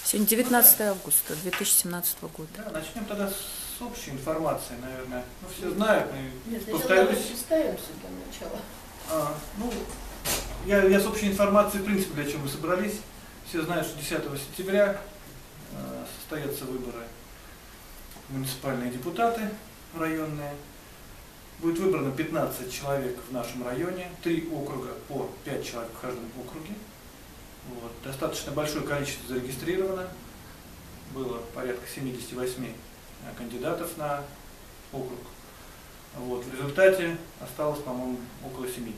Сегодня 19 августа 2017 года. Да, начнем тогда с общей информации, наверное. Ну, все знают, Нет, повторюсь. представимся для начала. Я с общей информацией, в принципе, для чего мы собрались. Все знают, что 10 сентября состоятся выборы муниципальные депутаты районные. Будет выбрано 15 человек в нашем районе, 3 округа по 5 человек в каждом округе. Вот. Достаточно большое количество зарегистрировано. Было порядка 78 кандидатов на округ. Вот. В результате осталось, по-моему, около 70.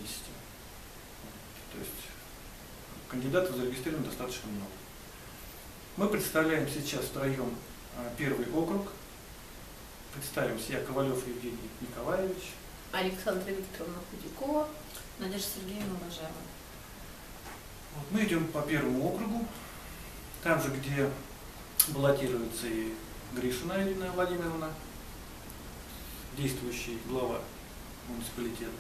То есть кандидатов зарегистрировано достаточно много. Мы представляем сейчас втроем первый округ. Представимся, я Ковалев Евгений Николаевич. Александра Викторовна Худякова. Надежда Сергеевна Бажаева. Вот. Мы идем по первому округу. Там же, где баллотируется и Гришина Ирина Владимировна, действующий глава муниципалитета.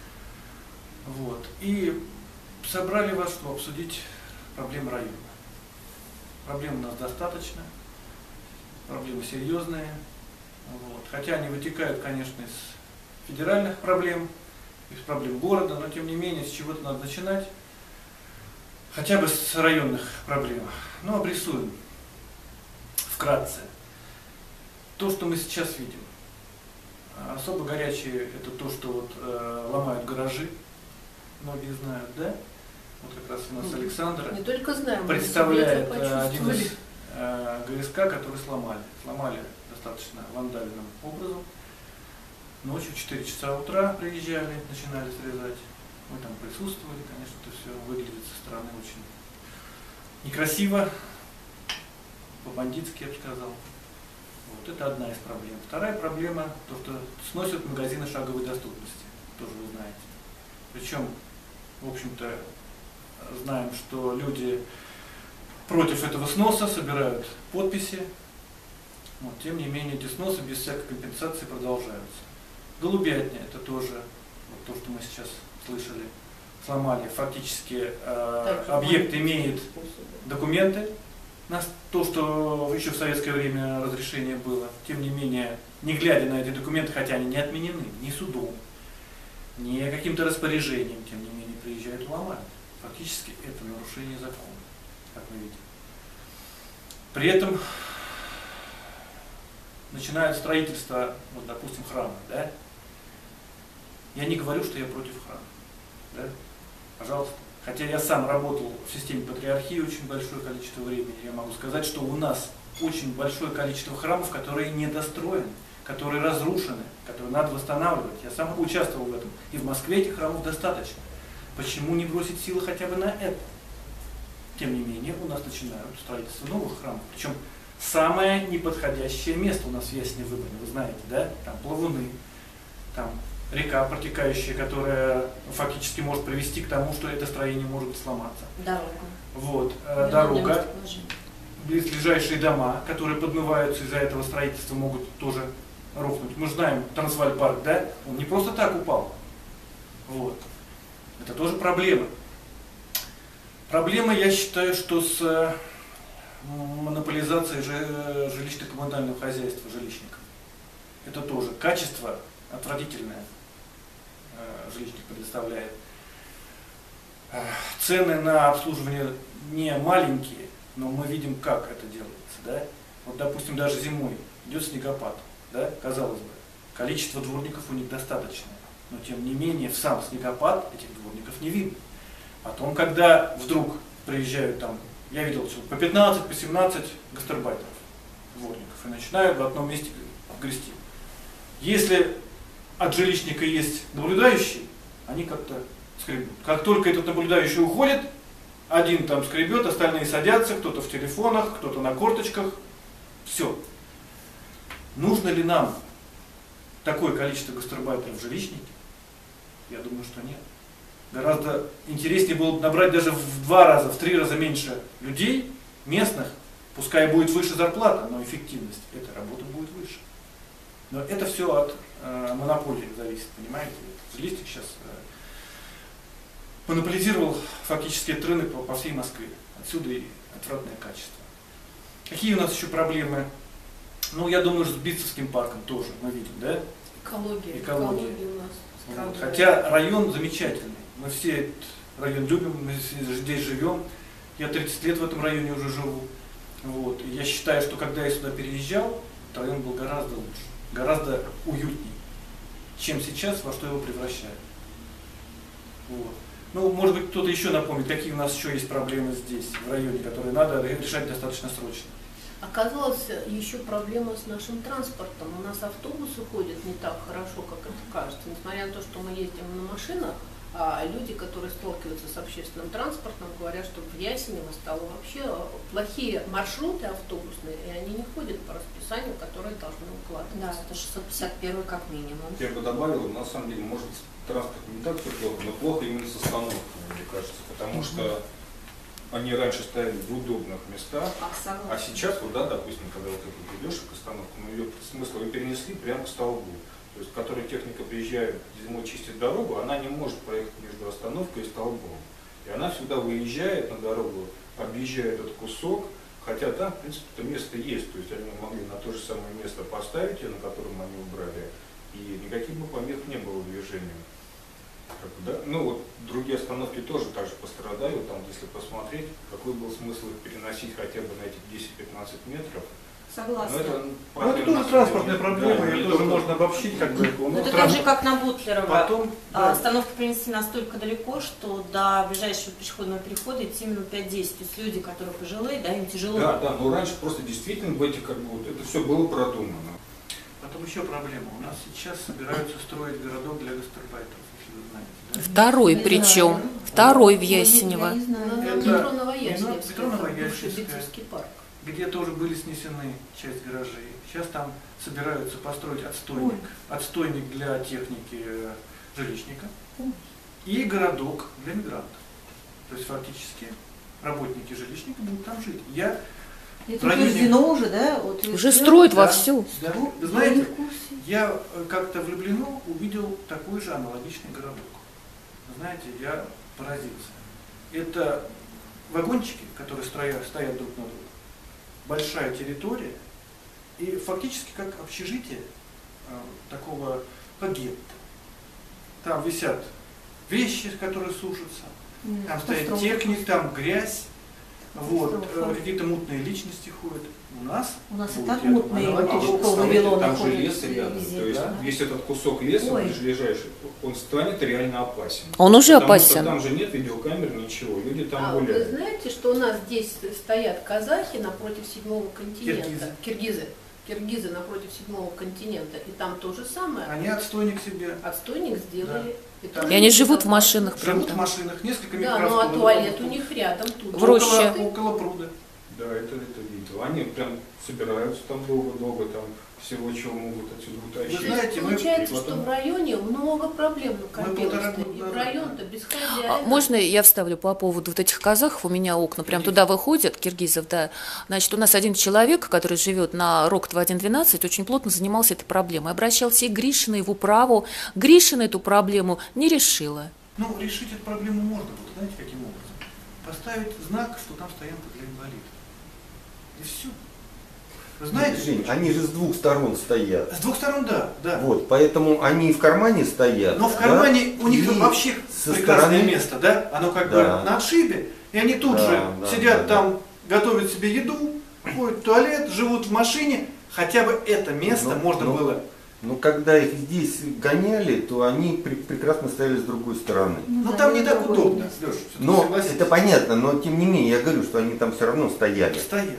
Вот. И собрали вас, чтобы обсудить проблемы района. Проблем у нас достаточно, проблемы серьезные. Вот. Хотя они вытекают, конечно, из федеральных проблем, из проблем города, но тем не менее с чего-то надо начинать, хотя бы с районных проблем. Но обрисуем вкратце. То, что мы сейчас видим. Особо горячее это то, что вот ломают гаражи, многие знают, да? Вот как раз у нас Александра Не только знаем, представляет один из ГСК, который сломали. Сломали достаточно вандальным образом. Ночью в 4 часа утра приезжали, начинали срезать. Мы там присутствовали, конечно, это все выглядит со стороны очень некрасиво, по-бандитски, я бы сказал. Вот это одна из проблем. Вторая проблема, то, что сносят магазины шаговой доступности, тоже вы знаете. Причем, в общем-то, знаем, что люди против этого сноса собирают подписи. Вот, тем не менее, эти сносы без всякой компенсации продолжаются. Голубятня, это тоже вот то, что мы сейчас слышали, сломали. Фактически объект имеет документы на то, что еще в советское время разрешение было. Тем не менее, не глядя на эти документы, хотя они не отменены ни судом, ни каким-то распоряжением, тем не менее, приезжают и ломают. Фактически это нарушение закона, как мы видим. При этом начинают строительство, вот, допустим, храма, да? Я не говорю, что я против храма, да? Пожалуйста. Хотя я сам работал в системе патриархии очень большое количество времени, я могу сказать, что у нас очень большое количество храмов, которые недостроены, которые разрушены, которые надо восстанавливать. Я сам участвовал в этом. И в Москве этих храмов достаточно. Почему не бросить силы хотя бы на это? Тем не менее, у нас начинают строительство новых храмов. Причем самое неподходящее место у нас в Ясне-Выборне, вы знаете, да? Там плавуны, там река протекающая, которая фактически может привести к тому, что это строение может сломаться. Дорога. Вот, дорога, близлежащие дома, которые подмываются из-за этого строительства, могут тоже рухнуть. Мы знаем Трансвааль-парк, да? Он не просто так упал. Вот. Это тоже проблема. Проблема, я считаю, что с монополизацией жилищно-коммунального хозяйства жилищников. Это тоже качество отвратительное жилищник предоставляет. Цены на обслуживание не маленькие, но мы видим, как это делается. Да? Вот, допустим, даже зимой идет снегопад, да? Казалось бы, количество дворников у них достаточное, но тем не менее в сам снегопад этих дворников не видно. Потом, когда вдруг приезжают там, я видел, что по 15, по 17 гастарбайтеров, дворников, и начинают в одном месте грести. Если от жилищника есть наблюдающий, они как-то скребут. Как только этот наблюдающий уходит, один там скребет, остальные садятся, кто-то в телефонах, кто-то на корточках. Все. Нужно ли нам такое количество гастарбайтеров в жилищнике? Я думаю, что нет. Гораздо интереснее было бы набрать даже в 2 раза, в 3 раза меньше людей, местных, пускай будет выше зарплата, но эффективность этой работы будет выше. Но это все от монополии зависит, понимаете? Жилищник сейчас монополизировал фактически этот рынок по всей Москве. Отсюда и отвратное качество. Какие у нас еще проблемы? Ну, я думаю, с Битцевским парком тоже мы видим, да? Экология. Экология. У нас Вот. страдает. Хотя район замечательный. Мы все этот район любим, мы здесь живем. Я 30 лет в этом районе уже живу. Вот. И я считаю, что когда я сюда переезжал, этот район был гораздо лучше, гораздо уютнее, чем сейчас, во что его превращают. Вот. Ну, может быть, кто-то еще напомнит, какие у нас еще есть проблемы здесь, в районе, которые надо решать достаточно срочно. Оказалось, еще проблема с нашим транспортом. У нас автобусы ходят не так хорошо, как это кажется. Несмотря на то, что мы ездим на машинах, а люди, которые сталкиваются с общественным транспортом, говорят, что в Ясенево стало вообще плохие маршруты автобусные, и они не ходят по расписанию, которое должно укладываться. Да, это 651 как минимум. Я бы добавил, на самом деле, может, транспорт не так все плохо, но плохо именно с остановками, мне кажется, потому что они раньше стояли в удобных местах, а сейчас, вот, да, допустим, когда вот ты идешь к остановке, мы ее смысл ее перенесли прямо к столбу. То есть, которая техника приезжает зимой чистить дорогу, она не может проехать между остановкой и столбом. И она всегда выезжает на дорогу, объезжает этот кусок, хотя там, в принципе, это место есть. То есть они могли на то же самое место поставить ее, на котором они убрали, и никаких бы помех не было движению. Да? Ну вот другие остановки тоже так же пострадают, там, если посмотреть, какой был смысл их переносить хотя бы на эти 10-15 метров. Согласна. Ну, это тоже транспортная проблема, да, ее тоже можно обобщить, как бы. Ну, это так же, как на Бутлерова. Потом, да. Остановка принесли настолько далеко, что до ближайшего пешеходного перехода идти минут 5-10. То есть люди, которые пожилые, да, им тяжело. Да, да, но раньше просто действительно в этих, как бы, вот, это все было продумано. Потом еще проблема. У нас сейчас собираются строить городок для гастарбайтеров, если вы знаете. Да? Второй причем. Второй в Ясенево. На Это метро Новоясеневская, метро Новоясеневская. бывший Битцевский парк. Где тоже были снесены часть гаражей. Сейчас там собираются построить отстойник для техники жилищника и городок для мигрантов. То есть фактически работники жилищника будут там жить. Я Это в районе- утверждено уже, да? Вот Уже строят Да, вовсю. да. Вы знаете, я как-то в Люблино увидел такой же аналогичный городок. Знаете, я поразился. Это вагончики, которые стоят друг на друга. Большая территория и фактически как общежитие такого, как гетто. Там висят вещи, которые сушатся, там стоит техника, там грязь, вот, какие-то мутные личности ходят. У нас У нас и будет, так я думаю, мутные аналогично. вот около Вавилона Там же ходят лес рядом, везде, то есть да. весь этот кусок леса, Ой. ближайший, он станет реально опасен. Он уже Потому опасен. что там же нет видеокамер, ничего, люди там Вы гуляют. знаете, что у нас здесь стоят казахи напротив седьмого континента? Киргизы напротив седьмого континента. И там то же самое. Они отстойник себе. Отстойник сделали. Да. И они живут в машинах. прям Живут в там. машинах, несколько Да, микроавтобусов. ну а туалет у них рядом тут. В роще. Около пруда. Да, это видел. Они прям собираются там долго-долго, там всего, чего могут отсюда утащить. Вы знаете, мы- Получается, и потом- что в районе много проблем накопилось. полтора И года в район-то без А хозяина. можно я вставлю по поводу вот этих казахов? У меня окна прям туда выходят, киргизов, да. Значит, у нас один человек, который живет на Рокотова 112, очень плотно занимался этой проблемой. Обращался и к Гришиной в управу. Гришина эту проблему не решила. Ну, решить эту проблему можно было, знаете, каким образом? Поставить знак, что там стоянка для инвалидов. И все. Вы знаете, Жень, они же с двух сторон стоят. с двух сторон, да, да. Вот, поэтому они в кармане стоят. Но в да, кармане у них и вообще со прекрасное стороны- место, да? Оно как Да. бы на отшибе, и они тут Да, же да, сидят да, там, готовят себе еду, ходят в туалет, живут в машине. Хотя бы это место можно было. Но когда их здесь гоняли, то они прекрасно стояли с другой стороны. Ну там не так удобно, Леш, Но это понятно, но тем не менее, я говорю, что они там все равно стояли. Стоят.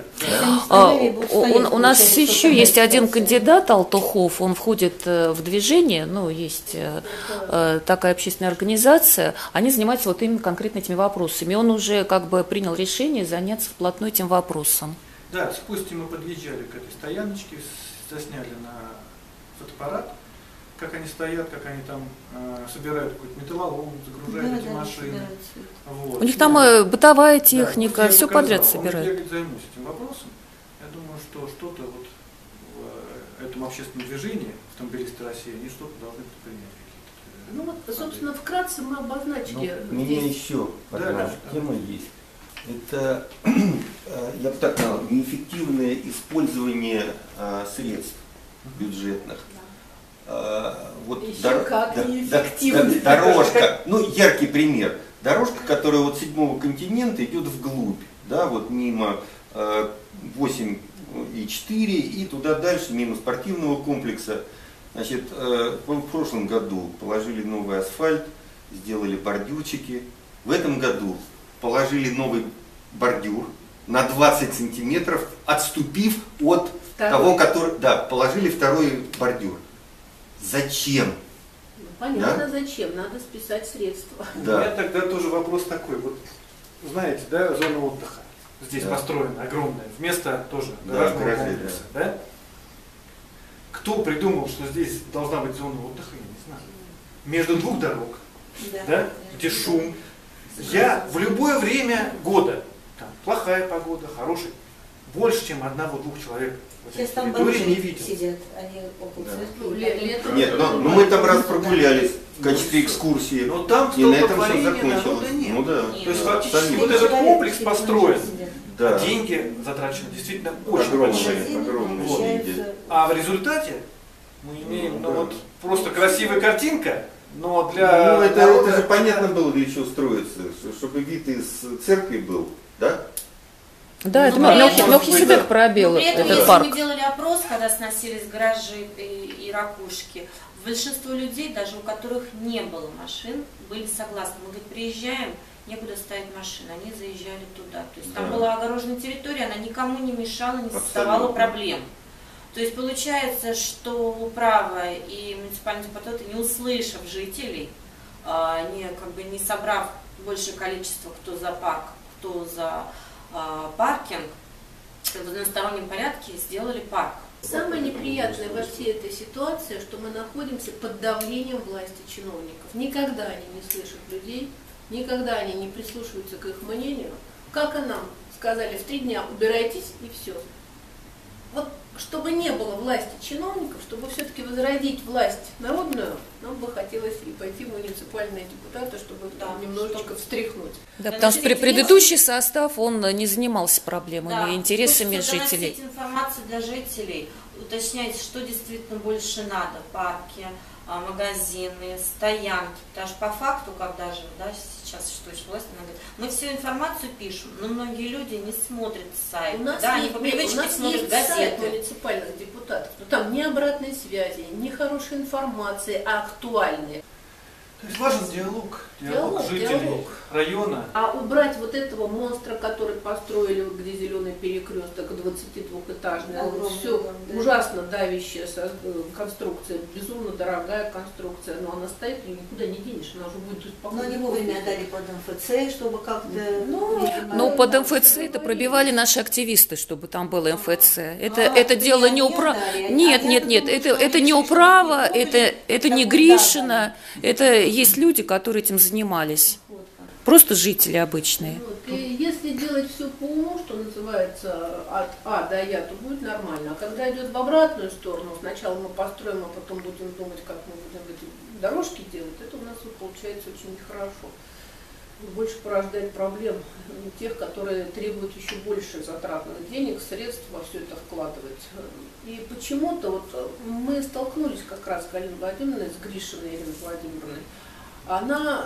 У нас еще есть один кандидат, Алтухов, он входит в движение, ну, есть такая общественная организация, они занимаются вот именно конкретно этими вопросами. Он уже как бы принял решение заняться вплотную этим вопросом. Да, с Костей мы подъезжали к этой стояночке, засняли на фотоаппарат, как они стоят, как они там собирают какой-то металлолом, загружают эти машины. Вот. У них там бытовая Да, техника, вот я все показал. подряд Он собирают. говорит, я займусь этим вопросом. Я думаю, что что-то вот в этом общественном движении, автомобилисты России, они что-то должны предпринять. Ну вот, собственно, вкратце мы обозначили У меня здесь. еще Да, одна да. тема есть. Это, я бы так сказал, неэффективное использование средств бюджетных. Вот дорожка, ну яркий пример. Дорожка, которая от 7-го континента идет вглубь, да, вот мимо 8,4 и туда дальше, мимо спортивного комплекса. Значит, в прошлом году положили новый асфальт, сделали бордюрчики. В этом году положили новый бордюр на 20 сантиметров, отступив от того, который... Да, положили второй бордюр. Зачем? Понятно, да? Зачем? Надо списать средства. Да. У меня тогда тоже вопрос такой. Вот, знаете, да, зона отдыха здесь построена огромная, вместо тоже гаражного комплекса. Да? Кто придумал, что здесь должна быть зона отдыха, я не знаю. Между двух дорог, да, где шум. Я в любое время года, там, плохая погода, хорошая, больше, чем одного-двух человек в этой территории не видел. Сидят, они около Нет, но мы там раз прогулялись в качестве экскурсии, но там и на этом все закончилось. Нет. Ну да. То есть фактически вот этот комплекс построен, а деньги затрачены действительно очень большие. Огромные. А в результате мы имеем вот просто красивая картинка, но для... Ну это же понятно было, для чего строится, чтобы вид из церкви был, да? Да, это Мелхиседек пробил этот парк. Мы делали опрос, когда сносились гаражи и ракушки. Большинство людей, даже у которых не было машин, были согласны. Мы, говорит, приезжаем, некуда ставить машины, они заезжали туда. То есть там была огороженная территория, она никому не мешала, не создавала проблем. То есть получается, что управа и муниципальные депутаты, не услышав жителей, не собрав большее количество, кто за парк, кто за паркинг, в одностороннем порядке сделали парк. Самое неприятное во всей этой ситуации, что мы находимся под давлением власти чиновников. Никогда они не слышат людей, никогда они не прислушиваются к их мнению. Как и нам сказали, в 3 дня убирайтесь и все. Вот чтобы не было власти чиновников, чтобы все-таки возродить власть народную, нам бы хотелось и пойти в муниципальные депутаты, чтобы там немножечко встряхнуть. Да, потому что предыдущий состав, он не занимался проблемами и интересами жителей. Доносить информацию для жителей, уточнять, что действительно больше надо, парки, магазины, стоянки, потому что по факту, когда же, да, сейчас что еще власть, она говорит, мы всю информацию пишем, но многие люди не смотрят сайт, да, они по привычке смотрят газеты. Сайт муниципальных депутатов, но там ни обратной связи, ни хорошей информации, а актуальные. То есть важен диалог жителей района. А убрать вот этого монстра, который построили, где зеленый перекресток, 22-этажный, все ужасно давящая конструкция, безумно дорогая конструкция, но она стоит и никуда не денешь, она уже будет Но они вовремя отдали под МФЦ, чтобы как-то... Ну, под МФЦ это пробивали наши активисты, чтобы там было МФЦ. Это дело не управа. Нет, это не управа, это не Гришина, это есть люди, которые этим занимались. Просто жители обычные. И если делать все по уму, что называется, от А до Я, то будет нормально. А когда идет в обратную сторону, сначала мы построим, а потом будем думать, как мы будем эти дорожки делать, это у нас получается очень нехорошо. Больше порождает проблем тех, которые требуют еще больше затратных денег, средств во все это вкладывать. И почему-то вот мы столкнулись как раз с Галиной Владимировной, с Гришиной Ириной Владимировной. Она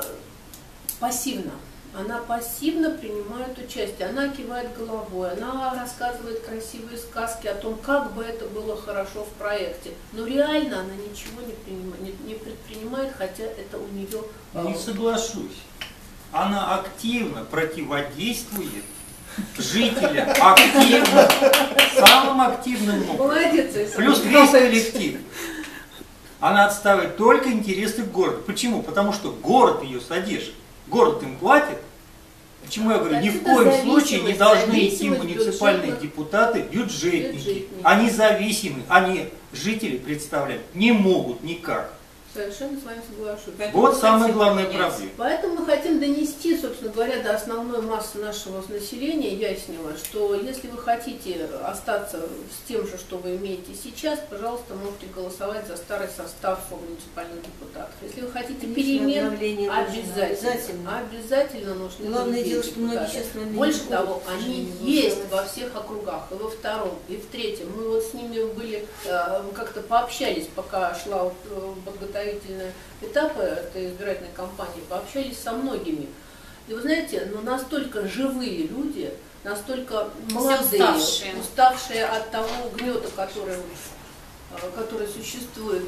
пассивно принимает участие, она кивает головой, она рассказывает красивые сказки о том, как бы это было хорошо в проекте. Но реально она ничего не предпринимает, хотя это у нее... Не соглашусь. Она активно противодействует жителям, активно, самым активным образом. Молодец, плюс весь коллектив. Она отстаивает только интересы города. Почему? Потому что город ее содержит. Город им платит. Почему я говорю, ни в коем случае не должны идти муниципальные депутаты, бюджетники. Они зависимы, они жителей представлять не могут никак. Совершенно с вами соглашусь. Вот самая главная проблема. Поэтому мы хотим донести, собственно говоря, до основной массы нашего населения яснего, что если вы хотите остаться с тем же, что вы имеете сейчас, пожалуйста, можете голосовать за старый состав муниципальных депутатов. Если вы хотите перемен, обязательно нужно. Главное дело, что многие сейчас, наверное, больше того, они есть во всех округах, и во втором, и в третьем. Мы вот с ними были, как-то пообщались, пока шла подготовительная этапы этой избирательной кампании, пообщались со многими. И вы знаете, ну, настолько живые люди, настолько молодые, уставшие от того гнета, который существует.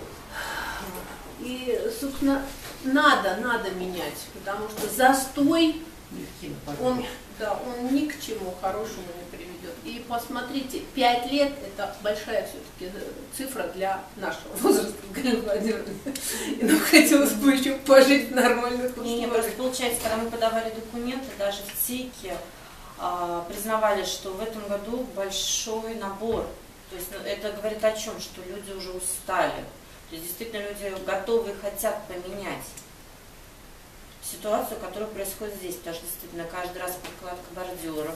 И, собственно, надо менять, потому что застой, он ни к чему хорошему не приведет. И посмотрите, 5 лет – это большая все-таки цифра для нашего возраста, Галина Владимировна. И нам хотелось бы еще пожить в нормальных условиях. Просто получается, когда мы подавали документы, даже в ЦИКе признавали, что в этом году большой набор. То есть это говорит о чем? Что люди уже устали. То есть действительно люди готовы и хотят поменять ситуацию, которая происходит здесь, потому что действительно каждый раз прокладка бордюров,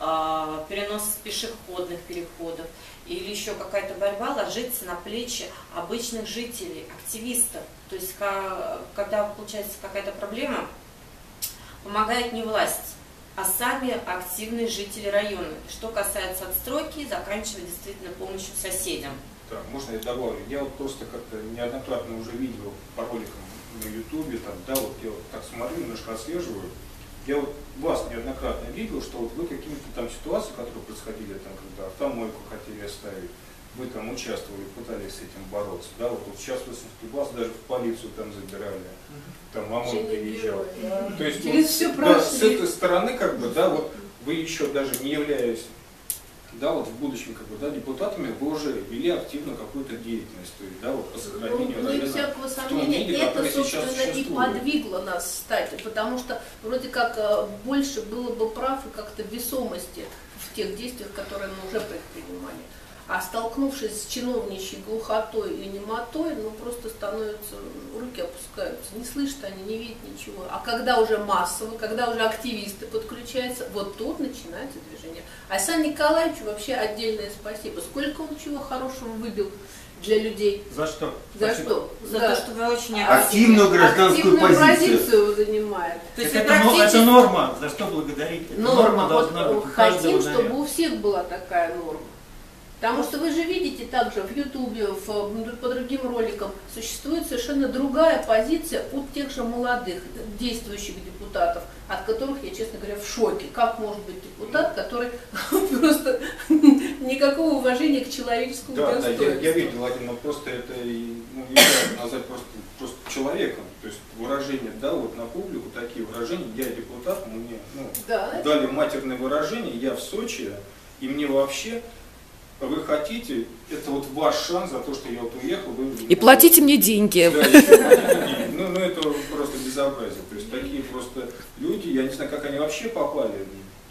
перенос пешеходных переходов или еще какая-то борьба ложится на плечи обычных жителей, активистов. То есть когда получается какая-то проблема, помогает не власть, а сами активные жители района. Что касается отстройки, заканчивая действительно помощью соседям. Да, можно я добавлю? Я вот просто как-то неоднократно уже видел по роликам на ютубе, там, да, вот я вот так смотрю, немножко отслеживаю. Я вот вас неоднократно видел, что вот вы какими-то там ситуациям, которые происходили, там, когда автомойку хотели оставить, вы там участвовали, пытались с этим бороться, да, вот сейчас вас даже в полицию там забирали, там ОМОН приезжал. То есть вот, да, с этой стороны, как бы, да, вот вы еще даже не являясь, да, вот в будущем, как бы, да, депутатами, вы уже вели активно какую-то деятельность, то есть, да, вот по сохранению района всякого сомнения, это, собственно, и подвигло нас стать, потому что вроде как больше было бы прав и как-то весомости в тех действиях, которые мы уже предпринимали. А столкнувшись с чиновничьей глухотой и немотой, ну просто становятся, руки опускаются, не слышат они, не видят ничего. А когда уже массово, когда уже активисты подключаются, вот тут начинается движение. А Александру Николаевичу вообще отдельное спасибо. Сколько он чего хорошего выбил для людей. За что? За что? За то, что вы очень активную гражданскую позицию занимает. То есть это норма, за что благодарить? Норма должна быть у каждого. Хотим, чтобы у всех была такая норма. Потому что вы же видите также в Ютубе, по другим роликам, существует совершенно другая позиция у тех же молодых действующих депутатов, от которых я, честно говоря, в шоке. Как может быть депутат, который просто никакого уважения к человеческому достоинству? Да, я видел один, но просто это нельзя назвать просто человеком. То есть выражение, да, вот на публику такие выражения, я депутат, мне дали матерное выражение, я в Сочи, и мне вообще... Вы хотите, это вот ваш шанс за то, что я вот уехал. И платите мне деньги. Да, ну это просто безобразие. То есть такие просто люди, я не знаю, как они вообще попали.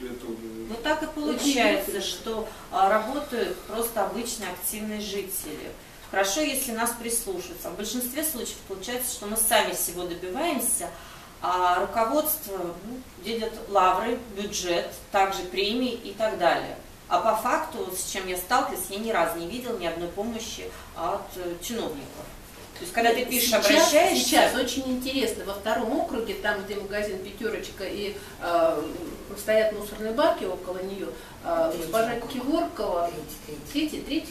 Ну так и получается, что работают просто обычные активные жители. Хорошо, если нас прислушаются. В большинстве случаев получается, что мы сами всего добиваемся, а руководство делит лавры, бюджет, также премии и так далее. А по факту, с чем я сталкивалась, я ни разу не видела ни одной помощи от чиновников. То есть, когда ты пишешь, обращаешься... Сейчас очень интересно, во втором округе, там, где магазин «Пятерочка» и стоят мусорные баки около нее, госпожа Киворкова... Третий,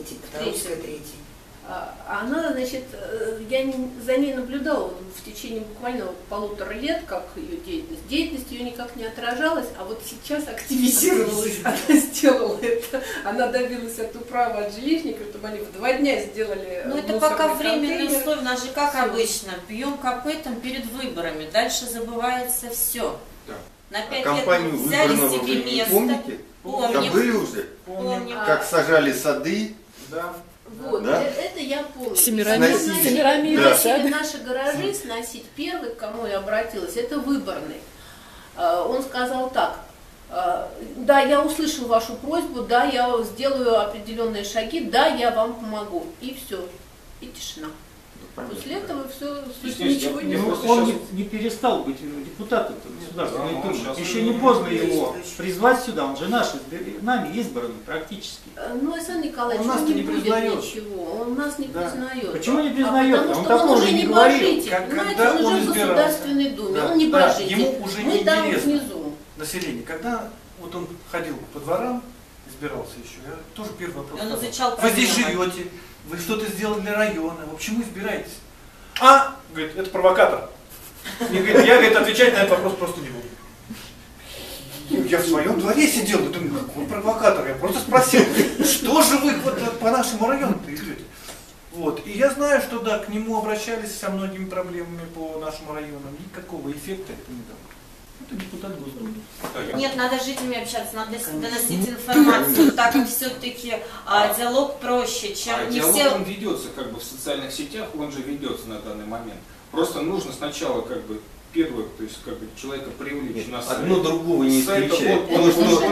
она, значит, я за ней наблюдала в течение буквально 1,5 лет, как ее деятельность. Деятельность ее никак не отражалась, а вот сейчас активизировалась, она сделала это. Она добилась от управы, от жилищников, чтобы они в 2 дня сделали. Ну это пока временные условия, у нас же как обычно, бьем копытом перед выборами, дальше забывается все. Да. На 5 компанию лет взяли себе место. Помните? Помним. Были уже? Помним. Как сажали сады. Да. Вот, да? Это я помню. Семирамиды. Наши гаражи сносить. Первый, к кому я обратилась, это Выборный. Он сказал так: да, я услышал вашу просьбу, да, я сделаю определенные шаги, да, я вам помогу. И все. И тишина. После этого все, Естественно, ничего не Ну, было. он не перестал быть депутатом Государственной Думы. Еще не поздно его призвать сюда, он же наш, нами избранный практически. Ну, Александр Николаевич, Он нас-то он не не будет признает. ничего, он нас не признает. Почему не признает? Потому Он что он такого уже же не не говорил. божитель, Как понимаете, когда он он уже в избирался. Государственной Думе, Да, он не да, божитель. ему уже Мы там неинтересно. внизу. Население. Когда вот он ходил по дворам, избирался еще, я тоже первый вопрос Он задал. изучал Вы здесь проблемы. живете, вы что-то сделали для района, вы почему избираетесь? А, говорит, это провокатор. И, говорит, я, говорит, отвечать на этот вопрос просто не буду. Я в своем дворе сидел, думаю, какой провокатор, я просто спросил, что же вы вот по нашему району-то идете? Вот. И я знаю, что да, к нему обращались со многими проблемами по нашему району, никакого эффекта это не дало. Это депутат Госдумы. Нет, надо с жителями общаться, надо доносить информацию, так как все-таки диалог проще, чем не диалог все... он ведется как бы в социальных сетях, он же ведется на данный момент. Просто нужно сначала как бы первое, то есть как бы человека привлечь на сайт. Одно другого не Сайт исключает. от- То,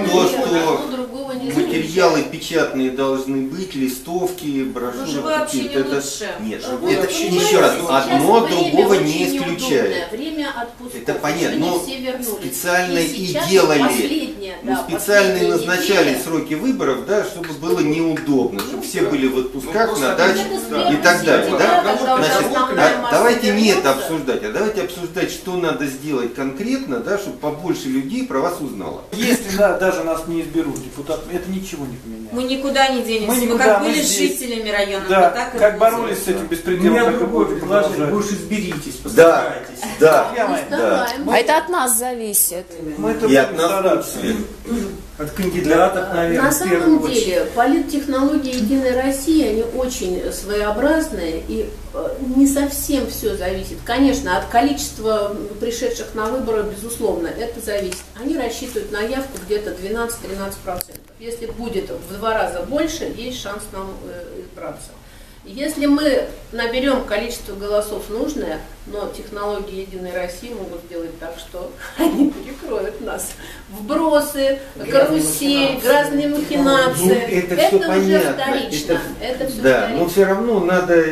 что Одно другого не материалы печатные должны быть, листовки, брошюры живое общение какие-то. лучше. Нет, Живое это общение. еще раз, Сейчас одно время другого очень не неудобное, исключает. Время отпусков. Это понятно, Еще не но все вернулись. специально и сейчас делали, последняя, ну, да, специально и последняя назначали неделя. сроки выборов, да, чтобы было неудобно, чтобы все были в отпусках, просто на даче это с и первого так далее. сентября, Да? когда уже Значит, основная масса давайте не это вернется. обсуждать, а давайте обсуждать, что надо сделать конкретно, да, чтобы побольше людей про вас узнало. Если даже нас не изберут депутатами, это ничего не поменяет. Мы никуда не денемся, Мы мы никуда, как мы были здесь. жителями района, Да, мы так и как будем. боролись с этим У беспределом, меня так и другое будем предложение, вы продолжать. уж изберитесь, Да, постарайтесь. да, Я Мы моя. стараемся. А это от нас зависит. Мы это и будем от нас в том стараться. числе. От кандидатов, наверное, На в первую самом очередь. деле, политтехнологии Единой России, они очень своеобразные, и не совсем все зависит. Конечно, от количества пришедших на выборы, безусловно, это зависит. Они рассчитывают на явку где-то 12-13%. Если будет в 2 раза больше, есть шанс нам избраться. Если мы наберем количество голосов нужное, но технологии Единой России могут сделать так, что они перекроют нас. Вбросы, карусель, разные махинации. Ну, это всё уже понятно. вторично. Это все Да, но вторично. все равно надо,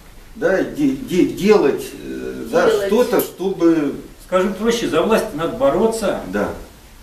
да, делать, да, Делать. что-то, чтобы, Скажем проще, за власть надо бороться. да.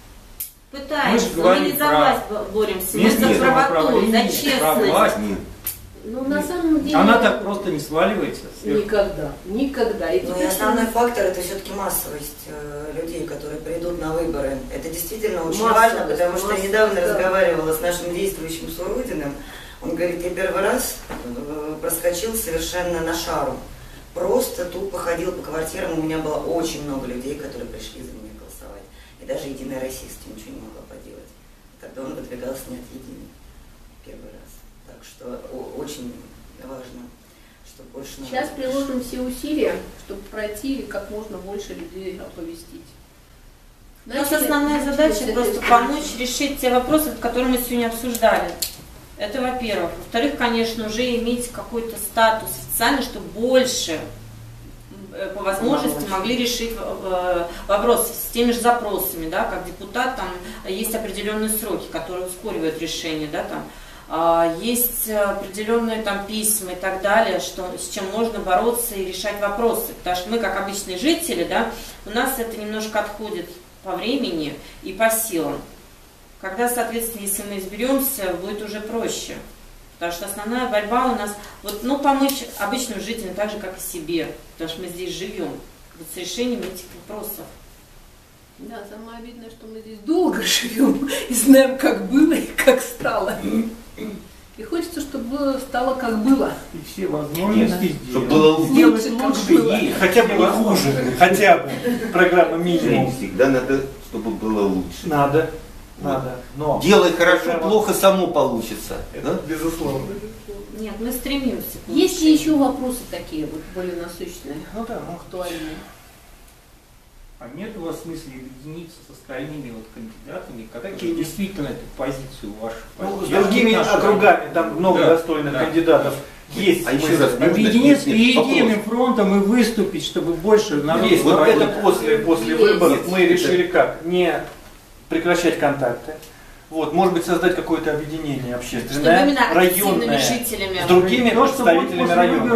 Пытаемся, Мы же но говорим не за про власть боремся, мы местное за правоту, за самоуправление, про честность. власть. Нет. Ну, на самом деле... Она так просто не сваливается. сверху. Никогда, никогда. И Ну и теперь основной фактор это все-таки массовость людей, которые придут на выборы. Это действительно очень Массовость, важно, потому что я массовость, недавно да. разговаривала с нашим действующим Сурудиным. Он говорит, я первый раз проскочил совершенно на шару. Просто тупо ходил по квартирам, у меня было очень много людей, которые пришли за меня голосовать. И даже Единая Россия с этим ничего не могла поделать. Тогда он выдвигался не от Единой первый раз. Так что очень важно, чтобы больше... сейчас народу приложим все усилия, чтобы пройти и как можно больше людей оповестить. У нас Знаете, основная задача это просто помочь решить те вопросы, которые мы сегодня обсуждали. Это во-первых. Во-вторых, конечно, уже иметь какой-то статус официальный, чтобы больше по возможности могли решить вопрос с теми же запросами, да, как депутат, там есть определенные сроки, которые ускоривают решение, да, там есть определенные там письма и так далее, что, с чем можно бороться и решать вопросы. Потому что мы, как обычные жители, да, у нас это немножко отходит по времени и по силам. Когда, соответственно, если мы изберемся, будет уже проще. Потому что основная борьба у нас, вот, ну, помочь обычным жителям так же, как и себе. Потому что мы здесь живем. Вот с решением этих вопросов. Да, самое обидное, что мы здесь долго живем и знаем, как было и как стало. И хочется, чтобы стало как было. И все возможности Нет, сделать. чтобы было лучше. Сделать Лучше, как лучше было. есть. Хотя бы не хуже, хотя бы. Программа минимум. Всегда надо, чтобы было лучше. Надо, надо. Но Делай хорошо, программа- плохо само получится. Это Да? безусловно. Нет, мы стремимся. к Есть ли улучшению. еще вопросы такие, вот более насущные, Ну да, ну актуальные? А нет у вас смысла объединиться с остальными вот кандидатами, которые действительно эту позицию вашу Ну, с поддерживают? другими Нашу округами, там много Да, достойных да. кандидатов есть. А еще раз, Объединиться Нет, и вопрос. единым фронтом и выступить, чтобы больше народу... Есть. Вот проводить. это после Есть. выборов мы Это- решили как? Не прекращать контакты. Вот, может быть, создать какое-то объединение Чтобы общественное, именно активными районное, жителями. с другими То, что будет представителями после района. выборов,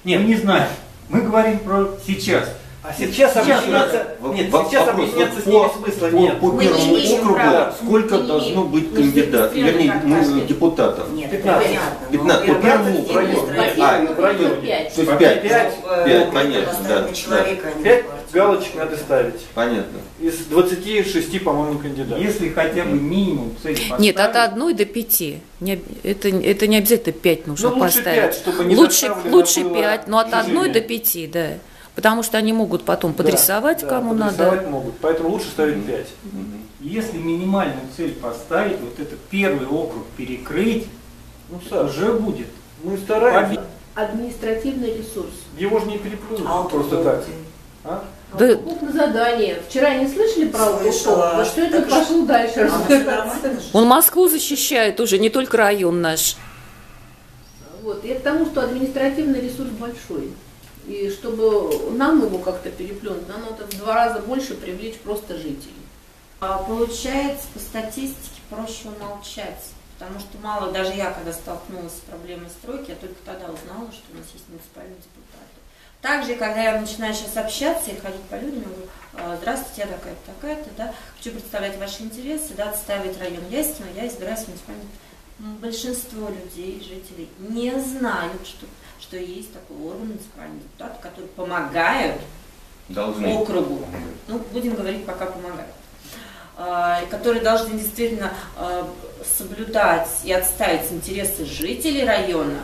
Нет, не знаю. Мы говорим про сейчас. А сейчас объясняться, нет, сейчас объясняться с ними смысла нет. По первому округу сколько должно быть кандидатов, вернее, депутатов? Нет, 15. 15. По первому округу. В районе. То есть 5, понятно, да. 5 галочек надо ставить. Понятно. Из 26, по-моему, кандидатов. Если хотя бы минимум цель поставить. Нет, от 1 до 5. Это не обязательно 5 нужно лучше поставить. 5, чтобы не лучше заставлено было 5, но от 1 движение. до 5, да. Потому что они могут потом подрисовать, да, кому подрисовать надо. могут, поэтому лучше ставить 5. Если минимальную цель поставить, вот этот первый округ перекрыть, Ну, Саш, уже будет. мы стараемся. Административный ресурс. Его же не переплюнут просто так. А? Да. Аутоклуб на задание. Вчера не слышали про аутоклуб? Слышала. Вот что это пошел дальше разбираться. Он Москву защищает уже, не только район наш. Вот. И это потому, что административный ресурс большой. И чтобы нам его как-то переплюнуть, нам надо в 2 раза больше привлечь просто жителей. Получается, по статистике проще умолчать, потому что мало, даже я, когда столкнулась с проблемой стройки, я только тогда узнала, что у нас есть муниципальные депутаты. Также, когда я начинаю сейчас общаться и ходить по людям, я говорю: здравствуйте, я такая-то, такая-то, да, хочу представлять ваши интересы, да, отстаивать район Ясина, я избираюсь в муниципальный. Большинство людей, жителей не знают, что есть такой орган муниципальный депутат, который помогают округу. Ну, будем говорить, пока помогают. Которые должны действительно соблюдать и отстаивать интересы жителей района.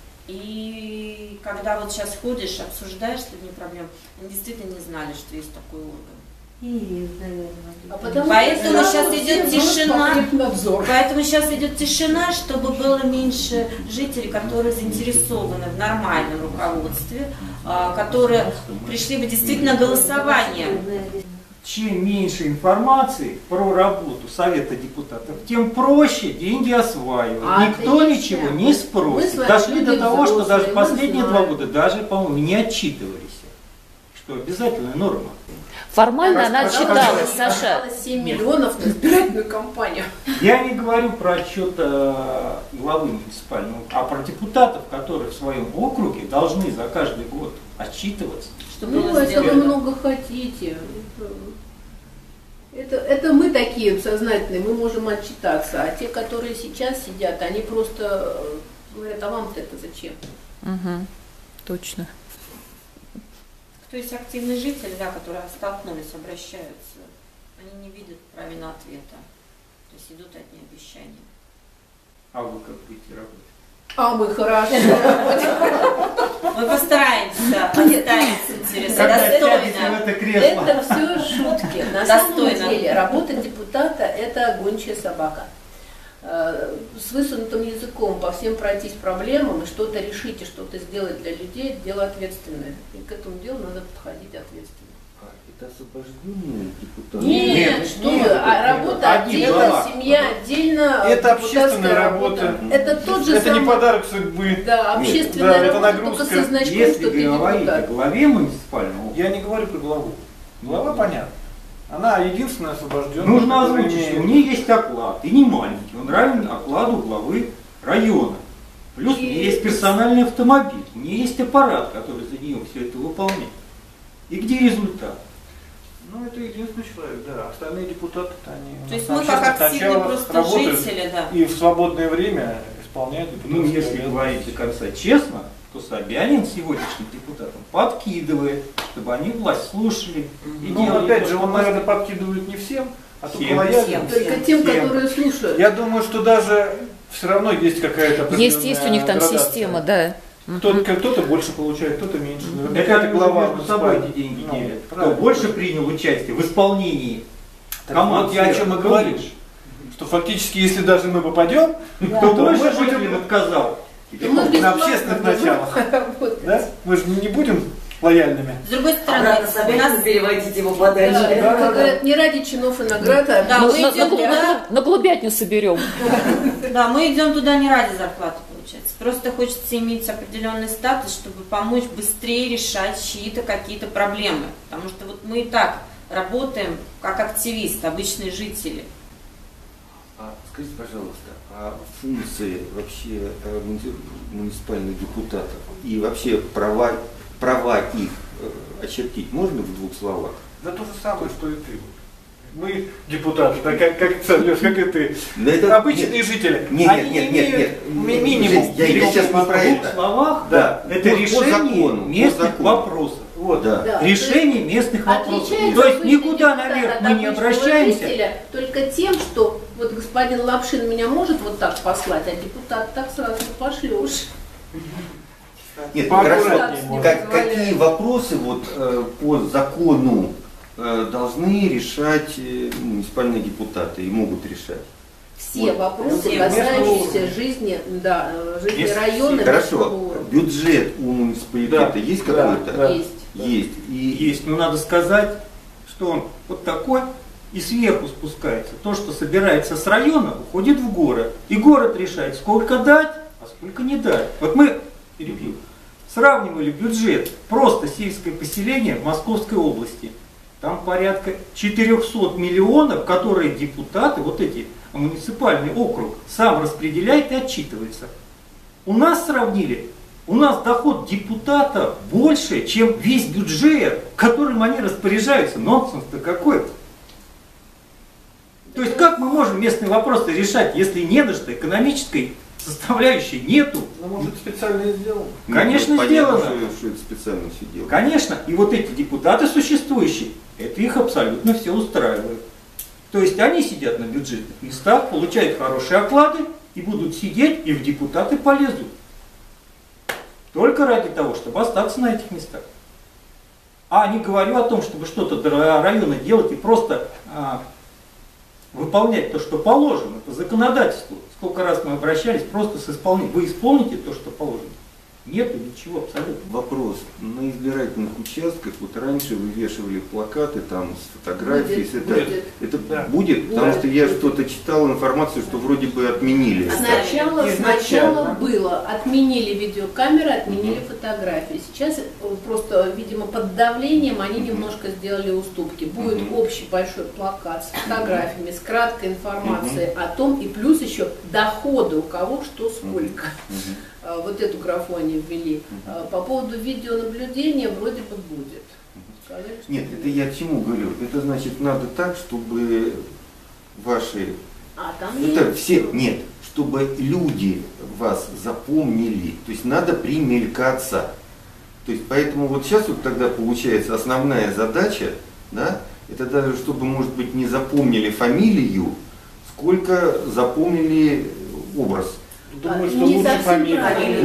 И когда вот сейчас ходишь, обсуждаешь с людьми проблемы, они действительно не знали, что есть такой орган. Поэтому сейчас идет тишина. Поэтому сейчас идет тишина, чтобы было меньше жителей, которые заинтересованы в нормальном руководстве, которые пришли бы действительно на голосование. Чем меньше информации про работу Совета депутатов, тем проще деньги осваивать. Никто ничего не спросит. Дошли до того, что даже последние 2 года даже, по-моему, не отчитывались. Что обязательная норма. Формально она отчиталась, Саша. 7 миллионов на избирательную кампанию. Я не говорю про отчет главы муниципального, а про депутатов, которые в своем округе должны за каждый год отчитываться. Ну, это вы много хотите. Это мы такие сознательные, мы можем отчитаться. А те, которые сейчас сидят, они просто говорят: а вам-то это зачем? Угу, точно. То есть активные жители, да, которые столкнулись, обращаются, они не видят правильного ответа. То есть идут одни обещания. А вы как будете работать? А мы хорошо. Мы постараемся поставить интересы достойно. Это все шутки. На самом деле работа депутата — это гончая собака. С высунутым языком по всем пройтись проблемам и что-то решить, и что-то сделать для людей — это дело ответственное. И к этому делу надо подходить ответственно. Это освобожденные депутаты? Нет, что вы, работа отдельно, семья отдельно, это общественная работа. Это тот же это самый... не подарок судьбы. Да, общественная работа, только со значком, если что ты говорить о депутат. главе муниципального, Я не говорю про главу. Глава понятна. Она единственная освобожденная. нужно озвучить, что у нее есть оклад, и не маленький, он равен окладу главы района. Плюс у нее есть персональный автомобиль, у нее есть аппарат, который за нее все это выполняет. И где результат? Ну, это единственный человек, да. Остальные депутаты-то они... То есть мы как активные просто жители, да. И в свободное время исполняют депутатские Ну, если говорить до конца честно, то Собянин сегодняшним депутатам подкидывает, чтобы они власть слушали. И ну, делали опять то, же, что он, наверное, поступили. подкидывает не всем, а только Всем. лояльным. Только тем, которые слушают. Я думаю, что даже все равно есть какая-то определенная Есть у них там градация. система, да. Кто-то больше получает, кто-то меньше. Это глава между собой эти деньги Ну, делят. Кто правильно. больше принял участие в исполнении команд. Вот я о чем и говорю. Что фактически, если даже мы попадем, Кто то больше мы жителям будем отказал. на общественных началах. Да? Мы же не будем лояльными. С другой стороны, Обратно Собянина переводить его подальше. Как говорят, не ради чинов и наград, а Да, мы идем туда, На голубятню соберем. да, мы идем туда не ради зарплаты, получается. Просто хочется иметь определенный статус, чтобы помочь быстрее решать чьи-то какие-то проблемы. Потому что вот мы и так работаем как активисты, обычные жители. Скажите, пожалуйста, а функции вообще муниципальных депутатов и вообще права их очертить можно в двух словах? Да то же самое, что и ты. Мы депутаты, да, как и ты. Обычные жители. Нет. Минимум. Я сейчас не про это. В словах, да. Это решение местных вопросов. Вот. Да. Решение местных вопросов. То есть никуда наверх мы не обращаемся. Только тем, что вот господин Лапшин меня может вот так послать, а депутат так сразу пошлешь. Нет, хорошо. Какие вопросы вот по закону должны решать муниципальные депутаты и могут решать? Все вопросы, касающиеся жизни, жизни района. Хорошо. Бюджет у муниципалитета есть какой-то? Да. Есть. Есть. Но надо сказать, что он вот такой и сверху спускается. То, что собирается с района, уходит в город. И город решает, сколько дать, а сколько не дать. Вот мы сравнивали бюджет просто сельское поселение в Московской области. Там порядка 400 миллионов, которые депутаты, вот эти, муниципальный округ, сам распределяет и отчитывается. У нас сравнили, у нас доход депутата больше, чем весь бюджет, которым они распоряжаются. Нонсенс-то какой? То есть как мы можем местные вопросы решать, если не на что, экономической составляющей нету? Ну, может, специально сделано? Конечно, понятно, сделано. Что это специально все делано. Конечно. И вот эти депутаты существующие, это их абсолютно все устраивает. То есть они сидят на бюджетных местах, получают хорошие оклады и будут сидеть, и в депутаты полезут. Только ради того, чтобы остаться на этих местах. А не говорю о том, чтобы что-то для района делать и просто выполнять то, что положено по законодательству. Сколько раз мы обращались просто с исполнением. Вы исполните то, что положено? Нету ничего абсолютно. Вопрос. На избирательных участках, вот раньше вывешивали плакаты там с фотографией. Это будет? Потому что я что-то читал информацию, что вроде бы отменили. Сначала было. Отменили видеокамеры, отменили фотографии. Сейчас просто, видимо, под давлением они немножко сделали уступки. Будет общий большой плакат с фотографиями, с краткой информацией о том, и плюс еще доходы у кого что сколько. Вот эту графу они ввели. По поводу видеонаблюдения вроде бы будет. Сказали, нет, это я к чему говорю? Это значит, надо так, чтобы ваши... это все... Нет, чтобы люди вас запомнили. То есть надо примелькаться. То есть поэтому вот сейчас вот тогда получается основная задача, да, это даже чтобы, может быть, не запомнили фамилию, сколько запомнили образ. Думаю, что лучше фамилия.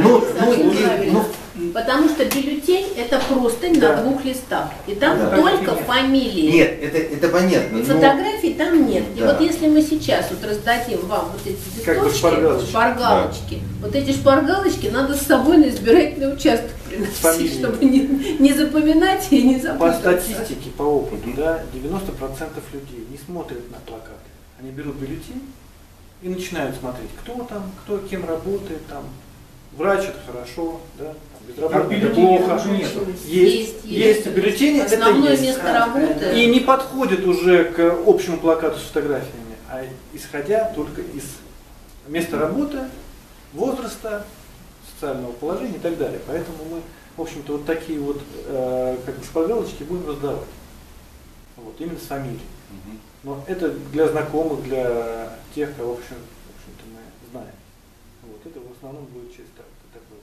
Потому что бюллетень это простынь на 2 листах. И там только фамилии. Нет, это понятно. И фотографий там нет. И вот если мы сейчас вот раздадим вам вот эти листочки, шпаргалочки, вот эти шпаргалочки надо с собой на избирательный участок приносить, чтобы не запоминать и не запутаться. По статистике, по опыту, да, 90% людей не смотрят на плакаты. Они берут бюллетень и начинают смотреть, кто там, кто кем работает, там, врач это хорошо, да, безработный это плохо. Есть бюллетени, основное место работы. И не подходит уже к общему плакату с фотографиями, а исходя только из места работы, возраста, социального положения и так далее. Поэтому мы, в общем-то, вот такие вот как бы шпаргалочки будем раздавать. Вот, именно с фамилией. Но это для знакомых, для тех, кого, в общем-то, мы знаем. Вот, это в основном будет через такое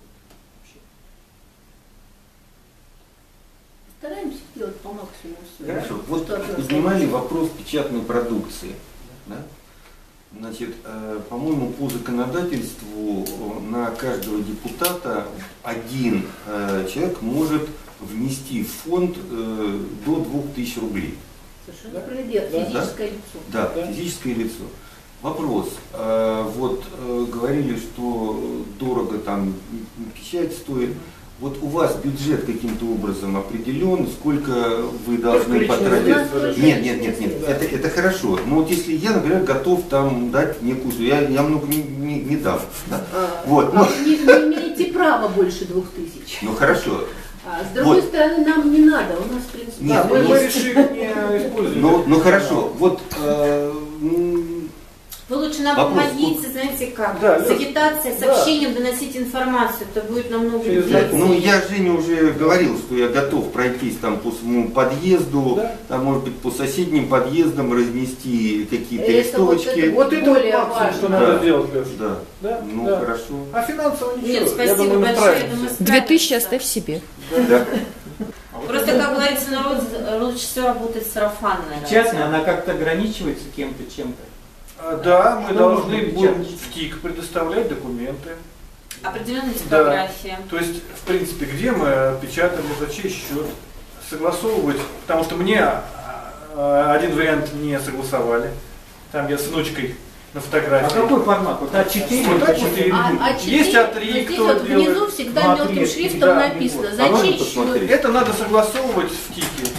вот общение. Стараемся делать по максимуму все. Хорошо. Вот поднимали вопрос печатной продукции. Да? Значит, по-моему, по законодательству на каждого депутата один человек может внести в фонд до 2000 рублей. Совершенно справедливо. Физическое лицо. Да, физическое лицо. Вопрос. Вот говорили, что дорого там печать стоит. Вот у вас бюджет каким-то образом определен, сколько вы должны потратить? Нет. Это хорошо. Но вот если я, например, готов там дать некую, я много не дам. Да? Вот. Вы не имеете права больше 2000. Ну хорошо. С другой стороны, нам не надо, у нас в принципе... Нет, мы решили не использовать. Ну хорошо, вот Вы лучше нам Вопрос. помогите, знаете как, Да, с агитацией, сообщением доносить информацию, это будет намного Через легче. Ну, я Жене уже говорил, что я готов пройтись там по своему подъезду, Да. там, может быть, по соседним подъездам разнести какие-то Это вот листовочки. это Вот это более вот максимум, что важно. надо сделать, Леша. Да. Да? Ну, Да. хорошо. А финансово ничего. Нет, Я спасибо думаю, мы большое, я справимся. думаю, 2000 справимся. оставь себе. Да. Просто, как говорится, народ лучше всего работает сарафанное. Печатная, она как-то ограничивается кем-то, чем-то. Да, мы Что должны можно будем печатать? в ТИК предоставлять документы. Определенная типография. То есть, в принципе, где мы печатаем, за чей счет, согласовывать, потому что мне один вариант не согласовали. Там я с внучкой на А фотографии. какой формат? Вот А4? Вот А4. А4, Есть А3, но здесь кто вот делает. внизу всегда Ну, мелким А3, шрифтом да, написано, а за можно чей посмотреть? счет. Это надо согласовывать в ТИКе.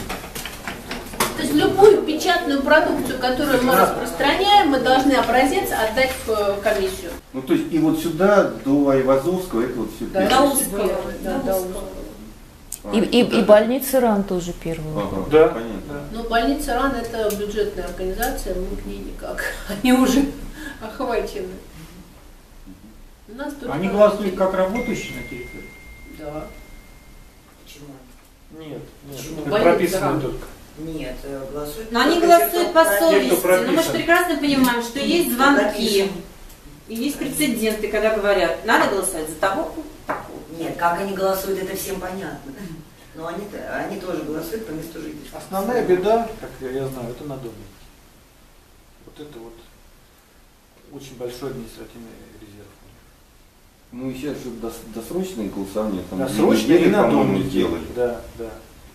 То есть любую печатную продукцию, которую мы распространяем, мы должны образец отдать в комиссию. Ну, то есть, и вот сюда, до Айвазовского, это вот все Да, До Узкого. Да, до Узкого. И больница РАН тоже первую. Ага, Да. понятно. Но больница РАН это бюджетная организация, мы к ней никак. Они уже охвачены. У нас только Они голосуют как работающие на территории? Да. Почему? Нет, Почему? это Больница прописано РАН. только. Нет, голосуют. Но они только те, голосуют кто по против. совести. Но мы же прописан. прекрасно понимаем, что есть звонки. Прописан. И есть прецеденты, когда говорят, надо голосовать за того, такого. Нет, как они голосуют, это всем понятно. Но они тоже голосуют по месту жительства. Основная беда, как я знаю, это надомники. Вот это вот очень большой административный резерв. Ну, и сейчас же досрочное голосование, там, Досрочно две недели, и по-моему, надомники. сделали. Да, да.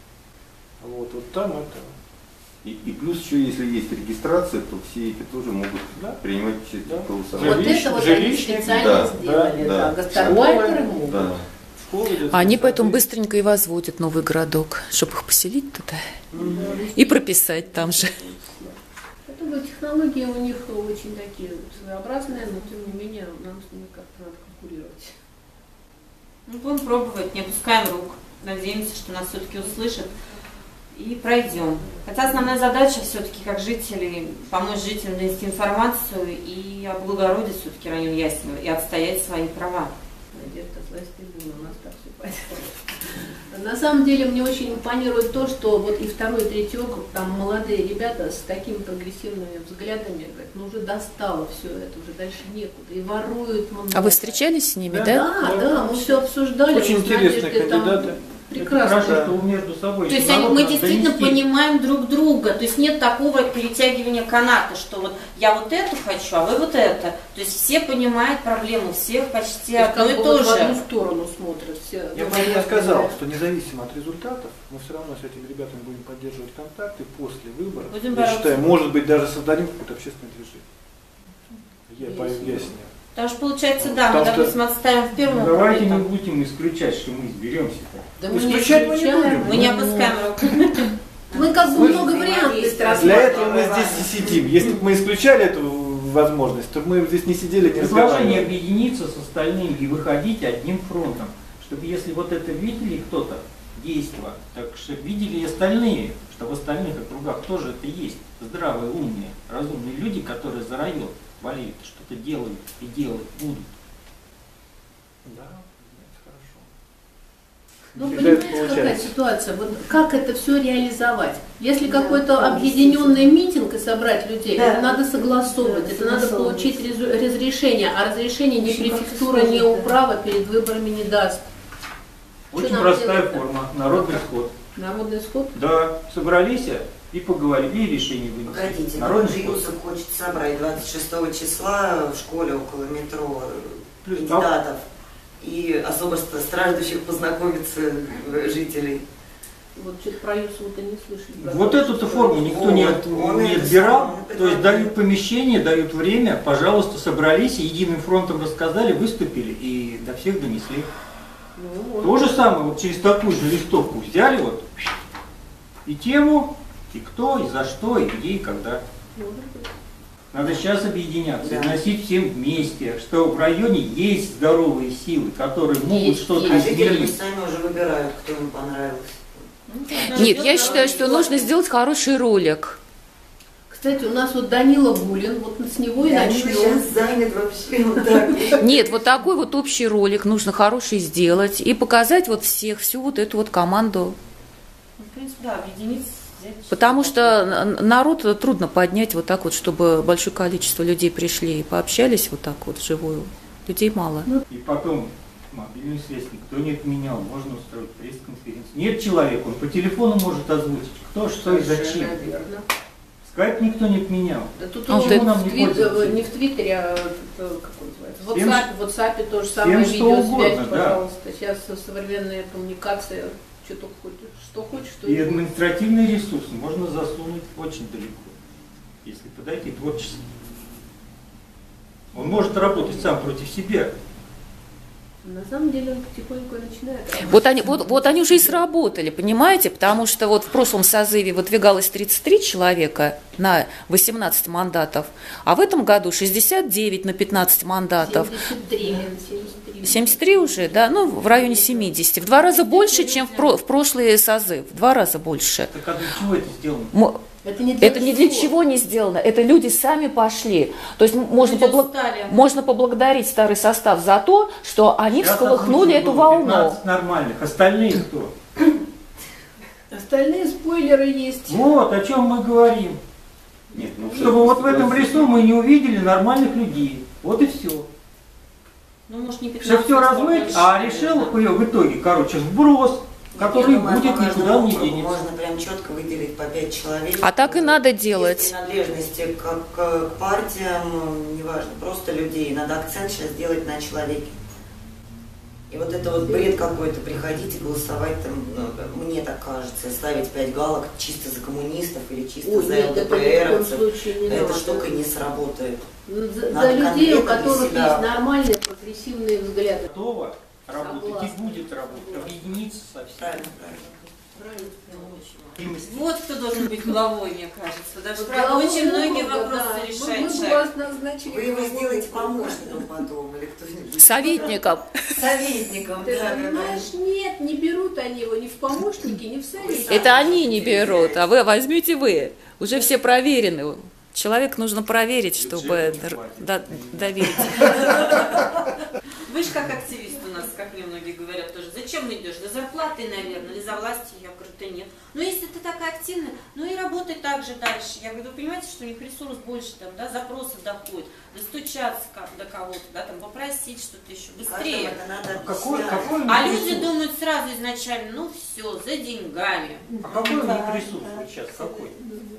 Вот там это. И плюс еще, если есть регистрация, то все эти тоже могут Да. принимать участие Да. в голосовании. Вот это вот они жилищник, специально да, сделали. да, Да, да. гастарбайтеры могут. Да. Школа идет. Они поэтому быстренько и возводят новый городок, чтобы их поселить туда и прописать там же. Поэтому технологии у них очень такие своеобразные, но тем не менее нам с ними как-то надо конкурировать. Ну, будем пробовать, не опускаем рук. Надеемся, что нас все-таки услышат. И пройдем. Хотя основная задача все-таки как жителей, помочь жителям донести информацию и облагородить все-таки район Ясенево и отстоять свои права. Надежда власти, у нас так все понятно. На самом деле мне очень импонирует то, что вот и второй, и третий округ, там молодые ребята с такими прогрессивными взглядами, говорят, ну уже достало все это, уже дальше некуда, и воруют много. А вы встречались с ними, да? Да, мы все обсуждали. Очень мы с интересные Надеждой там кандидаты. Прекрасно. Хорошо, что вы между собой. То есть народ мы надо действительно донести. понимаем друг друга. То есть нет такого перетягивания каната, что вот я вот эту хочу, а вы вот это. То есть все понимают проблему, все почти То есть одно как и бы то вот в одну же. сторону смотрят все. Я правильно сказал, что независимо от результатов, мы все равно с этими ребятами будем поддерживать контакты после выборов. Будем Я бороться. считаю, может быть, даже создадим какое-то общественное движение. Я поясню. Потому что получается, да, мы, Потому что- допустим, отставим в первом Давайте округе, не там. будем исключать, что мы изберемся-то. Да мы не Исключать мы не исключаем. будем. Мы не опускаем руку. Мы как бы Мы много же вариантов взаимодействуем. Для этого мы здесь и сидим. Если бы мы исключали эту возможность, то мы здесь не сидели, не Предложение разговаривали. объединиться с остальными и выходить одним фронтом. Чтобы если вот это видели кто-то, действо, так чтобы видели и остальные, что в остальных округах тоже это есть. Здравые, умные, разумные люди, которые за район болеют, что-то делают и делать будут. Да, это хорошо. Ну, Всегда это понимаете, какая получается. ситуация? Вот как это все реализовать? Если какой-то объединенный митинг и собрать людей, Да. это надо согласовывать, Да, это надо согласовывать. получить разрешение, а разрешение ни Очень префектура, как-то ни сложно, управа перед выборами не даст. Очень нам простая делать-то? форма, народный сход. Народный сход? Да, собрались и поговорили, и решение вынесли. Погодите, Народный тот же сход. Юсов хочет собрать 26 числа в школе около метро Плюс кандидатов и особо страждущих познакомиться жителей. Вот что-то про Юсова-то не слышали. Вот эту-то форму никто не, Он не это отбирал, сам то есть предлагает. дают помещение, дают время, пожалуйста, собрались, и единым фронтом рассказали, выступили и до всех донесли. Ну, То же самое, вот через такую же листовку взяли вот и тему, и кто, и за что, и где, и когда. Надо сейчас объединяться, Да. и носить всем вместе, что в районе есть здоровые силы, которые могут Есть, что-то А жители изменить. пусть сами уже выбирают, кто им понравился. Нет, я считаю, что нужно сделать хороший ролик. Кстати, у нас вот Данила Гулин, вот с него и начнем. Сейчас занят вообще вот так. Нет, вот такой вот общий ролик нужно хороший сделать и показать вот всех, всю вот эту вот команду. В принципе, да, объединиться. Потому что народ трудно поднять вот так вот, чтобы большое количество людей пришли и пообщались вот так вот вживую. Людей мало. И потом мобильную связь никто не отменял, можно устроить пресс-конференцию. Нет человека, он по телефону может озвучить, кто, что и зачем. Скайп никто не отменял. Да тут уже нам не в Твиттере, а как он называется? В WhatsApp тоже самое, видеосвязь, пожалуйста. Да. Сейчас современная коммуникация, что хочешь, что и административные ресурсы можно засунуть очень далеко, если подойти творчески. Он может работать сам против себя. На самом деле он потихоньку начинает. Вот они уже и сработали, понимаете? Потому что вот в прошлом созыве выдвигалось 33 человека на 18 мандатов, а в этом году 69 на 15 мандатов. 73 уже, да, ну в районе 70. В 2 раза больше, чем в прошлый созыв. В 2 раза больше. Так а для чего это сделано? Это ни для чего не сделано. Это люди сами пошли. То есть можно поблагодарить старый состав за то, что они всколыхнули эту волну. 15 нормальных. Остальные кто? Остальные спойлеры есть. Вот о чем мы говорим. Нет, чтобы вот в этом лесу мы не увидели нормальных людей. Вот и все. Ну, может, не 15, чтобы все размыть, а решил ее в итоге, короче, сброс, который будет никуда не денется. Можно прям четко выделить по 5 человек. А так и надо делать. Принадлежности к партиям, неважно, просто людей. Надо акцент сейчас делать на человеке. И вот это вот бред какой-то, приходите голосовать, там, ну, мне так кажется, ставить 5 галок чисто за коммунистов или чисто за ЛДПРовцев, эта штука не сработает. За людей, у которых есть нормальные прогрессивные взгляды. Готово работать и будет работать, объединиться со всеми. Правильно. Вот кто должен быть главой, мне кажется. Даже правда, очень многие вопросы решает. Вы его сделаете помощником потом или кто-нибудь? Советником. Советником, ты да. понимаешь, нет, не берут они его ни в помощники, ни в советники. Это они не берут, а вы возьмите вы. Уже все проверены. Человек нужно проверить, чтобы доверить. Вы же как активист у нас, как мне многие говорят тоже, зачем идешь? За зарплатой, наверное, или за властью? Я говорю, да нет. Но если ты такая активная, ну и работай так же дальше. Я говорю, вы понимаете, что у них ресурс больше, там, да, запросов доходит, достучаться до кого-то, да, там, попросить что-то еще быстрее. Какой а люди думают сразу изначально, ну все, за деньгами. А какой у них ресурс сейчас? Какой?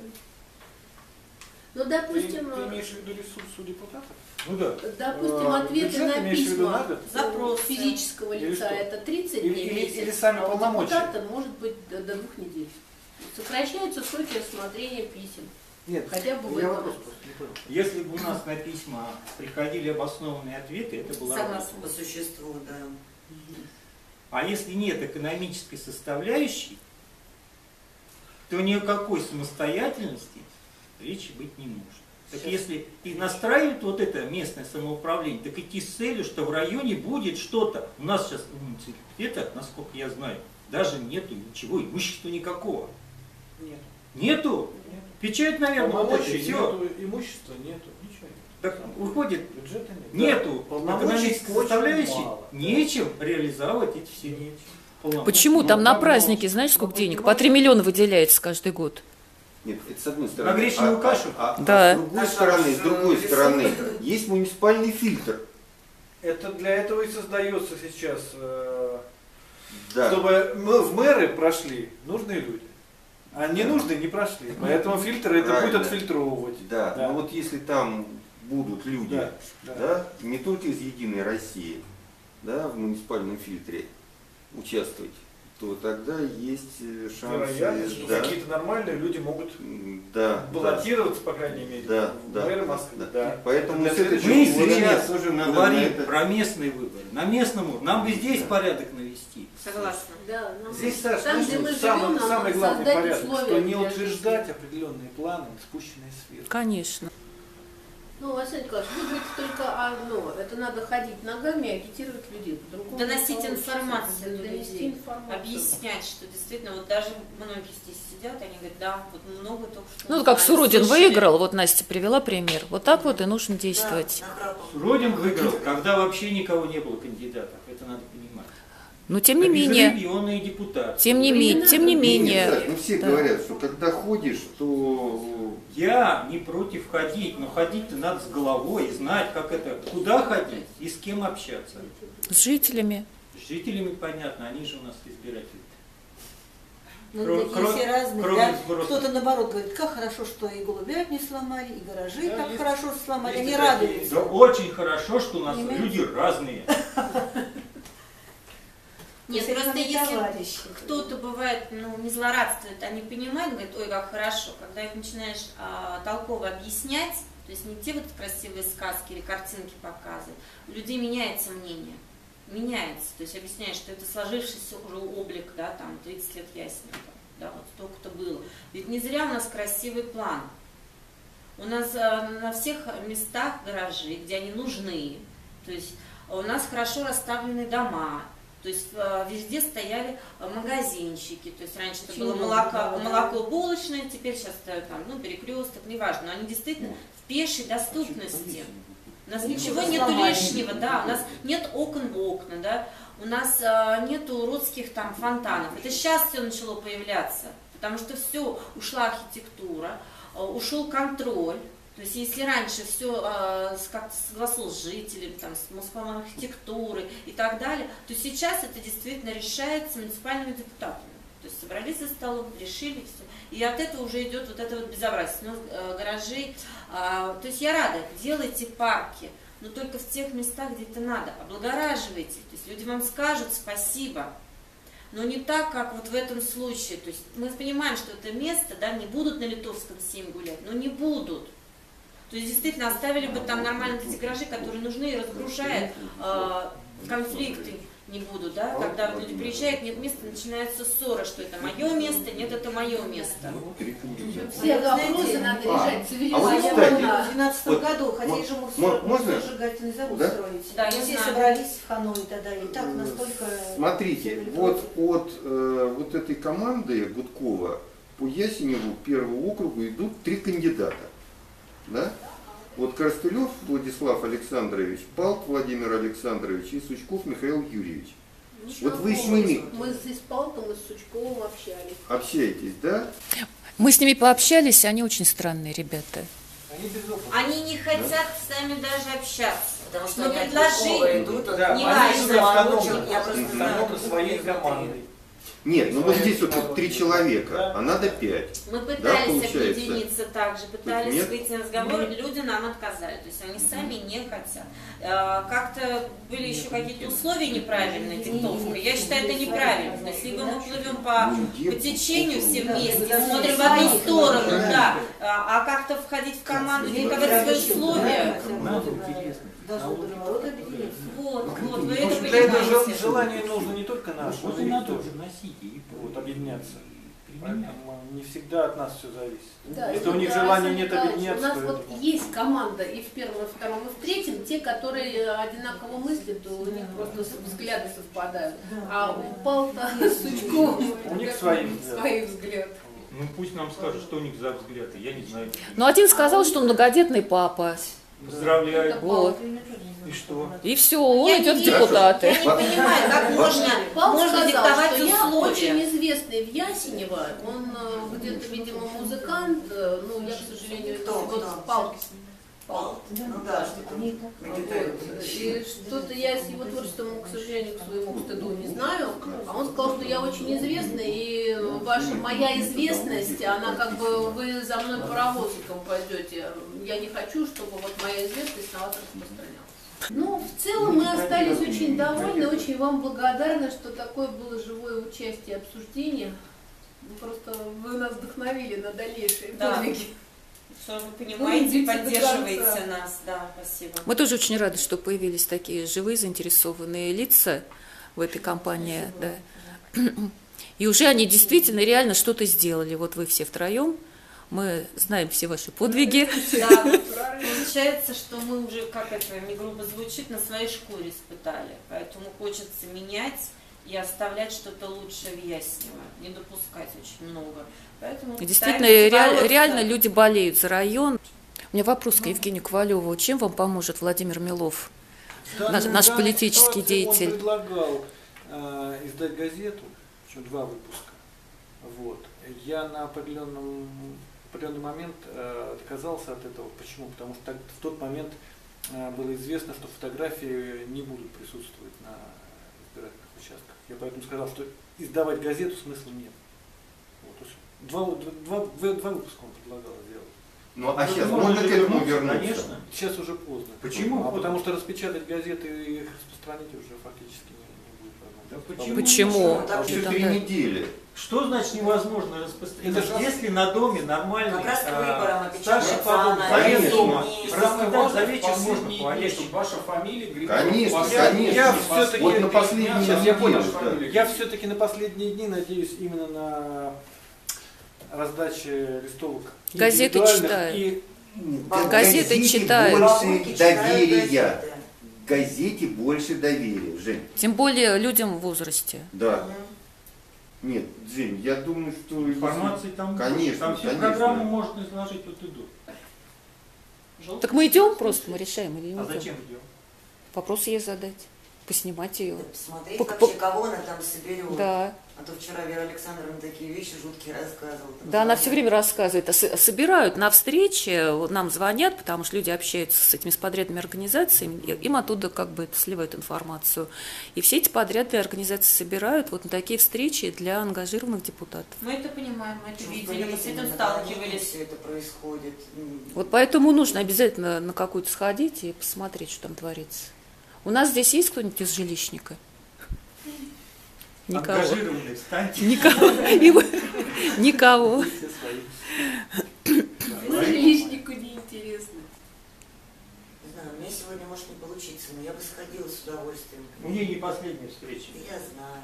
Ну, допустим... Ты имеешь в виду ресурс у депутатов? Ну да. Допустим, ответы на письма запрос физического лица это 30 дней. Или сами полномочия. А у депутата может быть до 2 недель. Сокращаются сроки рассмотрения писем. Нет, хотя бы в я этом. вопрос просто не понял. Если бы у нас на письма приходили обоснованные ответы, это было согласна по существу, да. А если нет экономической составляющей, то ни о какой самостоятельности речи быть не может. Так если и настраивают вот это местное самоуправление, так идти с целью, что в районе будет что-то. У нас сейчас в муниципалитете, насколько я знаю, даже нету ничего, имущества никакого. Нет. Нету? Нет. Печать, наверное, полномочий все. Нету, имущества нету, ничего нет. Так выходит, бюджета нет. Нету экономической составляющей, нечем реализовать эти все полномочия. Почему? Там на праздники, знаешь, сколько денег? По 3 миллиона выделяется каждый год. Нет, это с одной стороны. На гречневую кашу? Да. С другой стороны, есть муниципальный фильтр. Это для этого и создается сейчас, Да. чтобы в мэры прошли нужные люди. А ненужные не прошли. Поэтому фильтр это будет отфильтровывать. Да. Но вот если там будут люди, да, не только из Единой России, да, в муниципальном фильтре участвовать, то тогда есть шансы. Вероятно, что какие-то нормальные люди могут баллотироваться, по крайней мере, в мэры Москвы. Да. Поэтому мы сейчас уже говорим про местные выборы. На местном уровне. Нам бы здесь порядок навести. Согласна. Да, здесь, Саша, там, где мы самый главный порядок, что не для утверждать определенные планы, спущенные сверху. Конечно. Ну, Василий Николаевич, вы говорите только одно. Это надо ходить ногами и агитировать людей. По-другому доносить информацию до донести людей, информацию. объяснять, что действительно, вот даже многие здесь сидят, они говорят, да, вот много только что. Ну, как Суродин выиграл, вот Настя привела пример. Вот так вот и нужно действовать. Суродин выиграл, когда вообще никого не было кандидатов. Это надо понимать. Но тем не менее, Безрегионные депутаты. тем не менее. Ну, все говорят, что когда ходишь, то... Я не против ходить, но ходить-то надо с головой и знать, как это, куда ходить и с кем общаться. С жителями. С жителями понятно, они же у нас избиратели. Ну, такие все разные, да? Кто-то наоборот говорит, как хорошо, что и голубят не сломали, и гаражи так хорошо сломали, они радуются. Да очень хорошо, что у нас люди разные. Нет, просто если кто-то бывает, ну, не злорадствует, они понимают, говорят, ой, как хорошо, когда их начинаешь толково объяснять, то есть не те вот красивые сказки или картинки показывать, у людей меняется мнение, меняется, то есть объясняешь, что это сложившийся уже облик, да, там, 30 лет Ясника, да, вот столько-то было. Ведь не зря у нас красивый план. У нас на всех местах гаражи, где они нужны, то есть у нас хорошо расставлены дома. То есть везде стояли магазинчики, то есть раньше это было молоко булочное, теперь сейчас стоят там, ну, перекресток, неважно, но они действительно в пешей доступности. У нас ничего нету лишнего, да, у нас нет окон в окна, да, у нас нету уродских там фонтанов. Это сейчас все начало появляться, потому что все, ушла архитектура, ушел контроль. То есть если раньше все как-то согласовалось с жителями, там, с Москвой архитектуры и так далее, то сейчас это действительно решается муниципальными депутатами. То есть собрались за столом, решили все. И от этого уже идет вот это вот безобразие. У нас гаражей. То есть я рада, делайте парки, но только в тех местах, где это надо. Облагораживайте. То есть люди вам скажут спасибо. Но не так, как вот в этом случае. То есть мы понимаем, что это место, да, не будут на Литовском 7 гулять, но не будут. То есть действительно оставили бы там нормально эти гаражи, которые нужны, и разгружают, конфликты не будут, да, когда люди приезжают, нет места, начинается ссора, что это мое место, нет, это мое место. Все вопросы надо решать цивилизованно. В 2012 году хотели же сжигательный завод строить. Да, все собрались в Ханой тогда, и так настолько... Смотрите, вот от вот этой команды Гудкова по Ясеневу, первому округу, идут 3 кандидата. Да? Вот Коростылев Владислав Александрович, Палт Владимир Александрович и Сучков Михаил Юрьевич. Вот вы с ними... Мы с Палтом и с Сучковым общались. Общаетесь, да? Мы с ними пообщались, они очень странные ребята. Они не хотят с нами даже общаться. Потому что но они предложили. идут, не важно. Я просто знаю своей командой. Нет, ну вот здесь вот 3 человека, а надо 5. Мы пытались объединиться также, пытались выйти на разговор, люди нам отказали, то есть они сами не хотят. Как-то были еще какие-то условия неправильные, диктовка. Я считаю, это неправильно. То есть либо мы плывем по течению все вместе, смотрим в одну сторону, да, а как-то входить в команду, диктовать свои условия. Вот, вы это понимаете. Для этого желание нужно не только наше, но и надо тоже носить и вот, объединяться. Поэтому не всегда от нас все зависит. Да, если у них желания нет объединяться, у нас вот есть команда и в первом, и в втором, и в третьем, те, которые одинаково мыслят, у них просто взгляды совпадают. А у Палта с Сучковым у них свои взгляды. Ну пусть нам скажут, что у них за взгляды, я не знаю. Но один сказал, что он многодетный папа. Поздравляю. Вот. И что? И все, он идет в депутаты. Я не понимаю, как можно диктовать условия. Я очень известный в Ясенево, он где-то, видимо, музыкант, ну, я, к сожалению, вот Пал. Ну да, что-то и что-то я с его творчеством, к сожалению, к своему стыду не знаю. А он сказал, что я очень известный, и моя известность, она как бы, вы за мной паровозиком пойдете. Я не хочу, чтобы вот моя известность на вас распространялась. Ну, в целом мы остались очень довольны, очень вам благодарны, что такое было живое участие, обсуждение. Просто вы нас вдохновили на дальнейшие подвиги. Что вы понимаете, поддерживаете нас, да, спасибо. Мы тоже очень рады, что появились такие живые заинтересованные лица в этой кампании, да. И уже они действительно реально что-то сделали. Вот вы все втроем, мы знаем все ваши подвиги. Да, Получается, что мы уже, как это не грубо звучит, на своей шкуре испытали. Поэтому хочется менять и оставлять что-то лучше в Яснево, не допускать очень много. Поэтому действительно, реально люди болеют за район. У меня вопрос к Евгению Ковалеву. Чем вам поможет Владимир Милов, наш политический деятель? Он предлагал издать газету, причем 2 выпуска. Вот. Я на определенный момент отказался от этого. Почему? Потому что в тот момент было известно, что фотографии не будут присутствовать на избирательных участках. Я поэтому сказал, что издавать газету смысла нет. Вот. 2 выпуска он предлагал сделать. Ну а сейчас можно к этому вернуться? Конечно. Сейчас уже поздно. Почему? Потому что распечатать газеты и их распространить уже фактически не будет возможно. Почему? Там 4 недели. Что значит невозможно распространять? Если на доме нормальный старший подумал, Конечно. дома, Распределять за вечер можно повалять. чтобы ваша фамилия Григорьев. Конечно, Я все-таки вот на последние недели. Я все-таки на последние дни надеюсь именно на раздаче листовок. Газеты читают. Газеты читают. Больше доверия. Газете больше доверия, Жень. Тем более людям в возрасте. Да. Нет, Жень, я думаю, что... Информации там конечно, там всю конечно. программу можно изложить вот и до. Так мы идем просто, мы решаем или не А идем? зачем идем? Вопрос ей задать, поснимать ее. Посмотреть вообще, кого она там соберет. Да. А то вчера Вера Александровна такие вещи жуткие рассказывала. Да, она все время рассказывает. Собирают на встрече, вот нам звонят, потому что люди общаются с этими подрядными организациями, им оттуда как бы сливают информацию. И все эти подрядные организации собирают вот на такие встречи для ангажированных депутатов. Мы это понимаем, мы это видели, мы с этим сталкивались. Все это происходит. Вот поэтому нужно обязательно на какую-то сходить и посмотреть, что там творится. У нас здесь есть кто-нибудь из жилищника? Никого. Ангажированные, встаньте. Никого. Мы жилищнику неинтересны. Не знаю, у меня сегодня может не получиться, но я бы сходила с удовольствием. У нее не последняя встреча. Я знаю.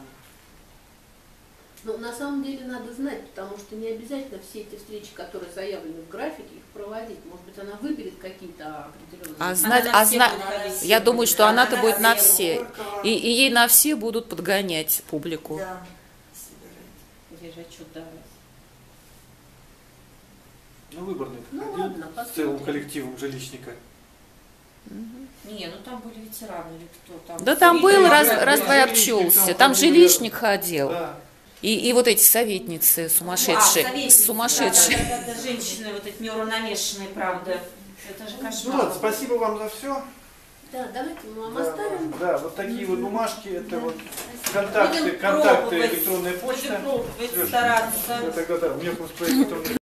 Но на самом деле надо знать, потому что не обязательно все эти встречи, которые заявлены в графике, их проводить. Может быть, она выберет какие-то определенные... Я думаю, что она-то будет на все. И ей на все будут подгонять публику. Да. Ну, выборный ладно, с целым коллективом жилищника. Не, ну там были ветераны или кто там. Да там был, раз-два обчелся. Там жилищник ходил. Да. И вот эти советницы сумасшедшие. Сумасшедшие. Да, женщины вот эти неуравновешенные, правда. Это же кошмар. Ну ладно, спасибо вам за все. Да, давайте мы вам оставим. Да, вот такие вот бумажки, это вот контакты, Будем пробовать. электронная почта. Будем пробовать, стараться. Тогда, у меня просто электронная